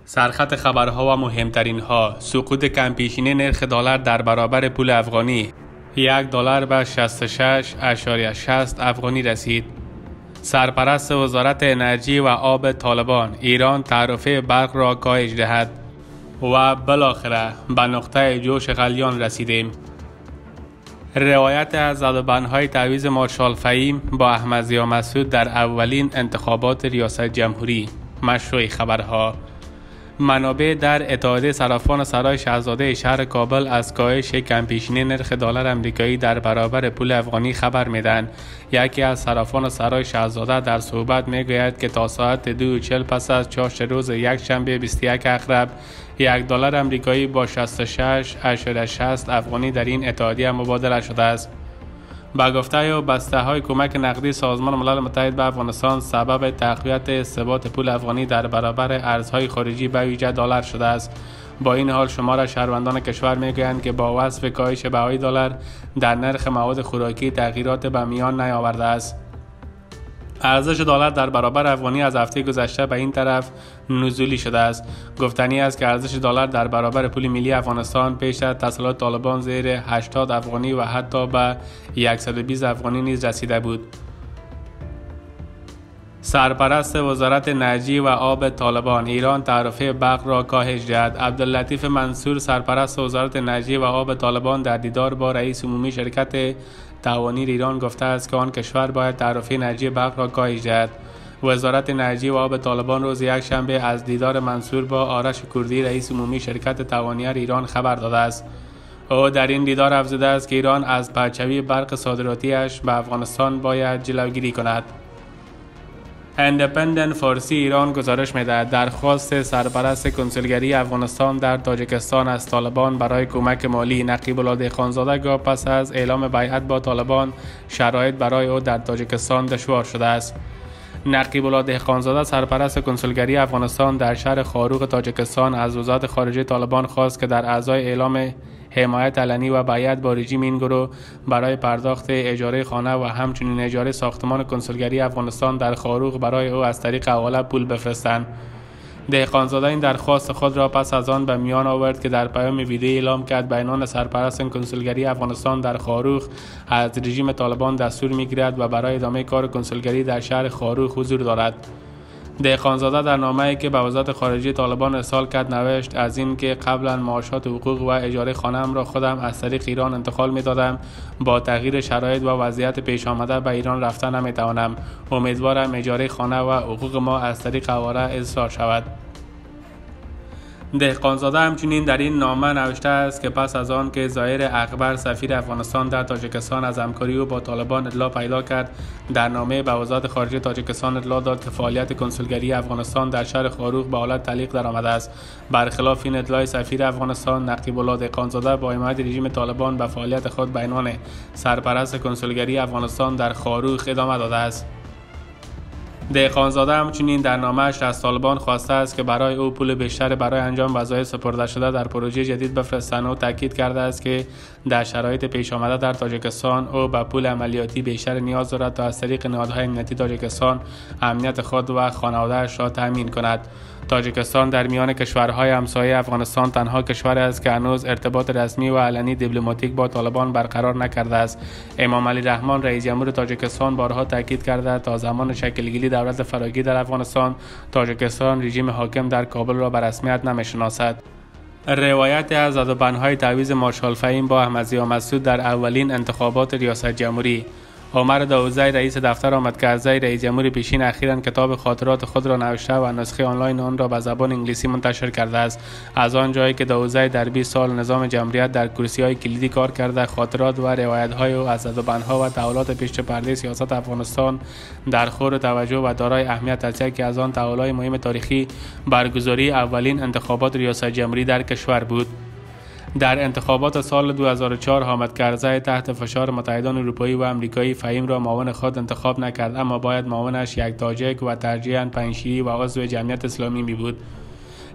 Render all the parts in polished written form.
سرخط خبرها و مهمترین ها: سقوط کمپیشینی نرخ دلار در برابر پول افغانی، $1 به 66.60 افغانی رسید. سرپرست وزارت انرژی و آب طالبان: ایران تعرفه برق را کاهش دهد. و بالاخره به نقطه جوش غلیان رسیدیم. روایت از زدوبندهای تعویض مارشال فهیم با احمد ضیا مسعود در اولین انتخابات ریاست جمهوری. مشروع خبرها: منابع در اتحادیه صرافان سرای شاهزاده شهر کابل از کاهش کمپیشینی نرخ دلار آمریکایی در برابر پول افغانی خبر میدهند. یکی از صرافان سرای شاهزاده در صحبت میگوید که تا ساعت 2:40 پس از چاشت روز یکشنبه 21 اکرب $1 آمریکایی با 66.60 افغانی در این اتحادیه مبادله شده است. با گفته بسته‌های کمک نقدی سازمان ملل متحد به افغانستان سبب تقویت ثبات پول افغانی در برابر ارزهای خارجی به ویژه دلار شده است. با این حال شمار شهروندان کشور میگویند که با وصف کاهش بهای دلار در نرخ مواد خوراکی تغییرات به میان نیاورده است. ارزش دلار در برابر افغانی از هفته گذشته به این طرف نزولی شده است. گفتنی است که ارزش دلار در برابر پول ملی افغانستان پیش از تسلط طالبان زیر 80 افغانی و حتی به 120 افغانی نیز رسیده بود. سرپرست وزارت انرژی و آب طالبان: ایران تعرفه برق را کاهش دهد. عبداللطیف منصور، سرپرست وزارت انرژی و آب طالبان، در دیدار با رئیس عمومی شرکت تعاونی ایران گفته است که آن کشور باید تعرفه انرژی برق را کاهش دهد. وزارت انرژی و آب طالبان روز یکشنبه از دیدار منصور با آرش کردی، رئیس عمومی شرکت تعاونی ایران، خبر داده است. او در این دیدار افزوده است که ایران از پرچوی برق صادراتیش به افغانستان باید جلوگیری کند. اندپندنت فارسی ایران گزارش می‌دهد درخواست سرپرست کنسولگری افغانستان در تاجیکستان از طالبان برای کمک مالی. نقیب الله دهقانزاده پس از اعلام بیعت با طالبان شرایط برای او در تاجیکستان دشوار شده است. نقیب الله دهقانزاده، سرپرست کنسولگری افغانستان در شهر خاروق تاجیکستان، از وزارت خارجه طالبان خواست که در ازای اعلام حمایت علنی و بیعت با رژیم این گروه برای پرداخت اجاره خانه و همچنین اجاره ساختمان کنسولگری افغانستان در خاروق برای او از طریق حواله پول بفرستند. دهقانزاده این درخواست خود را پس از آن به میان آورد که در پیام ویدیویی اعلام کرد به عنوان سرپرست کنسولگری افغانستان در خاروق از رژیم طالبان دستور می‌گیرد و برای ادامه کار کنسولگری در شهر خاروق حضور دارد. دهقانزاده در نامه‌ای که به وزارت خارجه طالبان ارسال کرد نوشت: از این که قبلا معاشات حقوق و اجاره خانه‌ام را خودم از طریق ایران انتقال می‌دادم، با تغییر شرایط و وضعیت پیش آمده به ایران رفتن نمی‌توانم. امیدوارم اجاره خانه و حقوق ما از طریق حواله اصلاح شود. دهقانزاده همچنین در این نامه نوشته است که پس از آن که ظاهر اکبر، سفیر افغانستان در تاجیکستان، از همکاری او با طالبان اطلاع پیدا کرد، در نامه به وزارت خارجه تاجیکستان اطلاع داد که فعالیت کنسولگری افغانستان در شهر خاروق به حالت تعلیق درآمده است. برخلاف این اطلاع، سفیر افغانستان نقیب الله دهقانزاده با حمایت رژیم طالبان به فعالیت خود به عنوان سرپرست کنسولگری افغانستان در خاروق ادامه داده است. دهقانزاده همچنین در نامه‌اش از طالبان خواسته است که برای او پول بیشتر برای انجام وظایف سپرده شده در پروژه جدید بفرستند. او تاکید کرده است که در شرایط پیش آمده در تاجیکستان او به پول عملیاتی بیشتر نیاز دارد تا از طریق نهادهای امنیتی تاجیکستان امنیت خود و خانواده‌اش را تأمین کند. تاجیکستان در میان کشورهای همسایه افغانستان تنها کشوری است که هنوز ارتباط رسمی و علنی دیپلماتیک با طالبان برقرار نکرده است. امام علی رحمان، رئیس جمهور تاجیکستان، بارها تاکید کرده تا زمان شکلگیری دولت فراگیر در افغانستان، تاجیکستان رژیم حاکم در کابل را به رسمیت نمی‌شناسد. روایت از زدوبندهای تعویض مارشال فهیم با احمد ضیا مسعود در اولین انتخابات ریاست جمهوری. عمر داوودزی، رئیس دفتر آمد کرزی، رئیس جمهور پیشین، اخیراً کتاب خاطرات خود را نوشته و نسخه آنلاین آن را به زبان انگلیسی منتشر کرده است. از آن جایی که داوودزی در 20 سال نظام جمهوریت در کرسی‌های کلیدی کار کرده، خاطرات و روایت‌های او از زدوبندها و تحولات پشت پرده سیاست افغانستان در خور توجه و دارای اهمیت است. یکی از آن تحولات مهم تاریخی برگزاری اولین انتخابات ریاست جمهوری در کشور بود. در انتخابات سال 2004 حامد کرزی تحت فشار متحدان اروپایی و آمریکایی فهیم را معاون خود انتخاب نکرد، اما باید معاونش یک تاجیک و ترجیحاً پنجشیری و عضو جمعیت اسلامی می بود.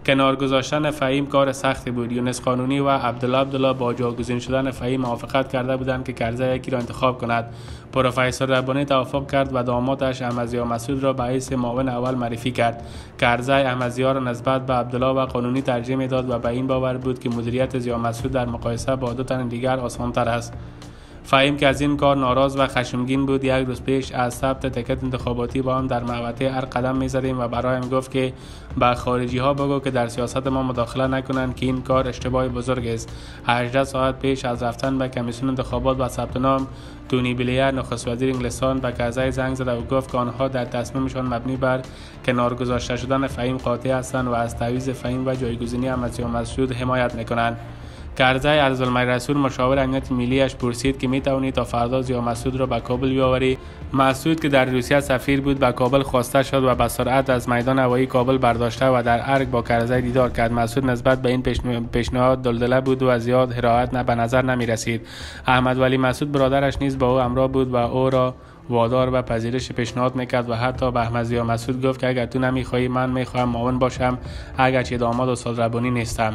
کنار گذاشتن فهیم کار سختی بود. یونس قانونی و عبدالله با جاگزین شدن فهیم موافقت کرده بودند که کرزی یکی را انتخاب کند. پروفسور ربانی توافق کرد و دامادش احمدضیا مسعود را به حیث معاون اول معرفی کرد. کرزی احمدضیا را نسبت به عبدالله و قانونی ترجیح میداد و به این باور بود که مدیریت ضیا مسعود در مقایسه با دو تن دیگر آسان‌تر است. فهیم که از این کار ناراض و خشمگین بود، یک روز پیش از ثبت تکت انتخاباتی با هم در مقطع هر قدم می‌زدیم و برایم گفت که به خارجی ها بگو که در سیاست ما مداخله نکنند که این کار اشتباه بزرگ است. 18 ساعت پیش از رفتن به کمیسیون انتخابات و ثبت نام، تونی بلیر نخست وزیر انگلستان به کرزی زنگ زد و گفت که آنها در تصمیمشان مبنی بر کنار گذاشته شدن فهیم قاطع هستند و از تعویض فهیم و جایگزینی احمدضیا مسعود حمایت می‌کنند. کرزی از زلمه رسول مشاور امنیت ملیش پرسید که میتوانی تا فردا ضیا مسعود را به کابل بیاوری. مسعود که در روسیه سفیر بود به کابل خواسته شد و به سرعت از میدان هوایی کابل برداشته و در ارگ با کرزی دیدار کرد. مسعود نسبت به این پیشنهاد دلدله بود و زیاد حراحت به نظر نمی رسید. احمد ولی مسعود برادرش نیز با او همراه بود و او را وادار به پذیرش پیشنهاد میکرد و حتی به احمدضیا مسعود گفت که اگر تو نمیخواهی من میخواهم معاون باشم، اگرچه داماد استاد ربانی نیستم.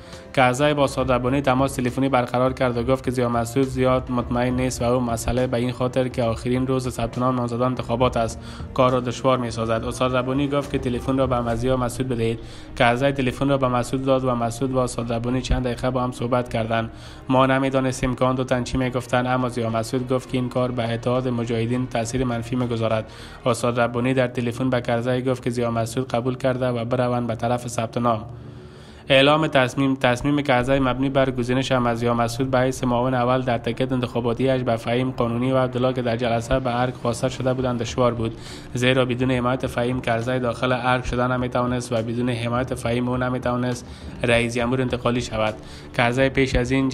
کرزی با استاد ربانی تماس تلفنی برقرار کرد و گفت که ضیا مسعود زیاد مطمئن نیست و او مسئله به این خاطر که آخرین روز ثبت نام نامزدان انتخابات است کار را دشوار می‌سازد. استاد ربانی گفت که تلفن را به احمدضیا مسعود بدهید. کرزی تلفن را به مسعود داد و مسعود و استاد ربانی چند دقیقه با هم صحبت کردند. ما نمی‌دانستیم که آن دو تن چی می‌گفتند، اما ضیا مسعود گفت که این کار به اتحاد مجاهدین تاثیر منفی می‌گذارد. استاد ربانی در تلفن به کرزی گفت که ضیا مسعود قبول کرده و بروند به طرف ثبت نام. اعلام تصمیم کرزی مبنی بر گزینش احمدضیا مسعود به حیث معاون اول در تکت انتخاباتیش به فهیم قانونی و عبدالله که در جلسه به ارگ خواسته شده بودند دشوار بود، زیرا بدون حمایت فهیم کرزی داخل ارگ شدن نمیتوانست و بدون حمایت فهیم او نمیتوانست رئیس جمهور انتقالی شود. کرزی پیش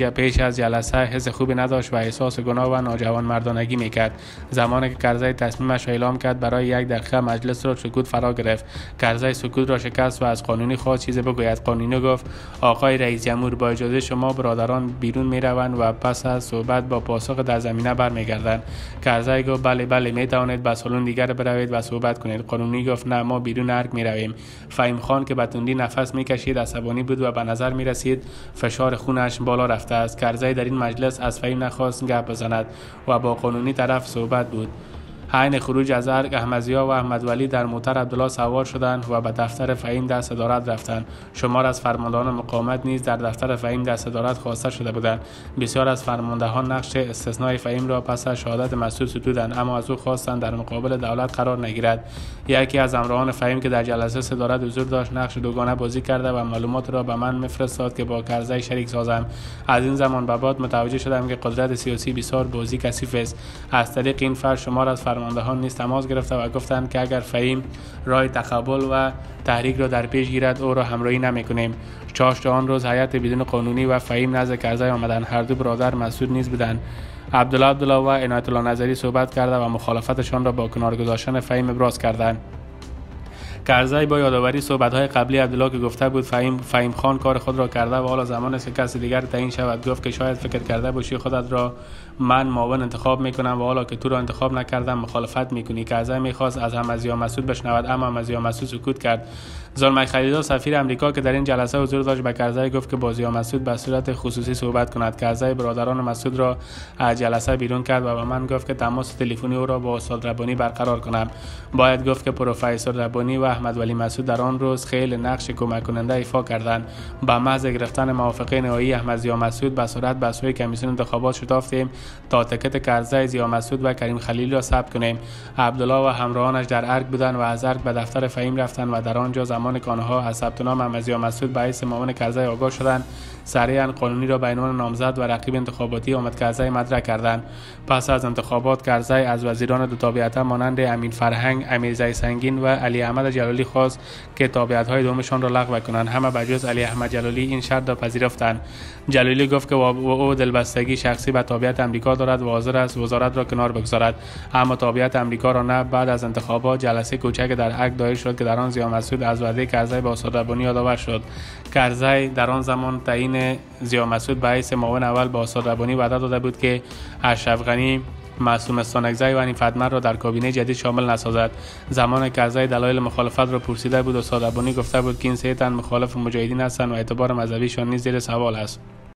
از جلسه حس خوبی نداشت و احساس گناه و ناجوانمردانگی میکرد. زمانی که کرزی تصمیمش را اعلام کرد برای 1 دقیقه مجلس را سکوت فرا گرفت. کرزی سکوت را شکست و از قانونی خواست چیزی بگوید. قانونی گفت آقای رئیس جمهور با اجازه شما برادران بیرون می روند و پس از صحبت با پاسخ در زمینه برمیگردند. کرزی گفت بله می توانید به سالن دیگر بروید و صحبت کنید. قانونی گفت نه، ما بیرون ارگ می رویم. فهیم خان که به تندی نفس می کشید عصبانی بود و به نظر می رسید فشار خونش بالا رفته است. کرزی در این مجلس از فهیم نخواست گپ بزند و با قانونی طرف صحبت بود. حین خروج از ارگ احمدضیا و احمد ولی در موتر عبدالله سوار شدند و به دفتر فهیم دست صدارت رفتند. شمار از فرماندهان مقاومت نیز در دفتر فهیم دست صدارت خواسته شده بودند. بسیار از فرماندهان نقش استثنای فهیم را پس از شهادت مسعود ستودند، اما از او خواستند در مقابل دولت قرار نگیرد. یکی از همراهان فهیم که در جلسه صدارت حضور داشت نقش دوگانه بازی کرده و معلومات را به من میفرستاد که با کرزی شریک سازم. از این زمان به بعد متوجه شدم که قدرت سیاسی بسیار بازی کثیف است. از طریق این فرد شمار از فرماندهان نیز تماس گرفته و گفتند که اگر فهیم راه تقبل و تحریک را در پیش گیرد او را همراهی نمی‌کنیم. چاشت آن روز هیئت بدون قانونی و فهیم نزد کرزی آمدند. هر دو برادر مسعود نیز بودند. عبدالله و عنایت الله نظری صحبت کرده و مخالفتشان را با کنار گذاشتن فهیم ابراز کردند. کرزی با یادآوری صحبت‌های قبلی عبدالله که گفته بود فهیم خان کار خود را کرده و حالا زمان است که کسی دیگر تعیین شود، گفت که شاید فکر کرده باشی خودت را من معاون انتخاب میکنم و حالا که تو را انتخاب نکردم مخالفت میکنی. کرزی میخواست از احمدضیا مسعود بشنود، اما احمدضیا مسعود سکوت کرد. زلمه خلیلزاده سفیر امریکا که در این جلسه حضور داشت به کرزی گفت که با ضیا مسعود به صورت خصوصی صحبت کند. کرزی برادران مسعود را از جلسه بیرون کرد و به من گفت که تماس تلفنی او را با استاد ربانی برقرار کنم. باید گفت که پروفسور ربانی و احمد ولی مسعود در آن روز خیلی نقش کمک کننده ایفا کردند. با محض گرفتن موافقه نهایی احمدضیا مسعود به سرعت به سوی کمیسیون انتخابات شتافتیم تا تکت کرزی، ضیا مسعود و کریم خلیلی را ثبت کنیم. عبدالله و همراهانش در ارگ بودند و از ارگ به دفتر فهیم رفتند و در آنجا زمان که آنها از ثبت نام احمدضیا مسعود به حیث معاون کرزی آگاه شدند، سریعا قانونی را به عنوان نامزد و رقیب انتخاباتی آمد کرزی مطرح کردند. پس از انتخابات کرزی از وزیران دو تابعیت مانند امین فرهنگ، امیرزی سنگین و علی احمد جلالی خواست که تابعیت‌های دومشان را لغو کنند. همه بجز علی احمد جلالی این شرط را پذیرفتند. جلالی گفت که او دلبستگی شخصی به تابعیت امریکا دارد و حاضر است وزارت را کنار بگذارد، اما تابعیت امریکا را نه. بعد از انتخابات جلسه کوچک در ارگ دایر شد که در آن ضیا مسعود از وعده کرزی با استاد ربانی یادآور شد. کرزی در آن زمان تعیین ضیا مسعود به حیث معاون اول با استاد ربانی وعده داده بود که اشرف غنی معصوم استانکزی و عنیفتمند را در کابینه جدید شامل نسازد. زمانی که اعضای دلایل مخالفت را پرسیده بود، استاد ابونی گفته بود که این سه تن مخالف مجاهدین هستند و اعتبار مذهبیشان نیز زیر سوال است.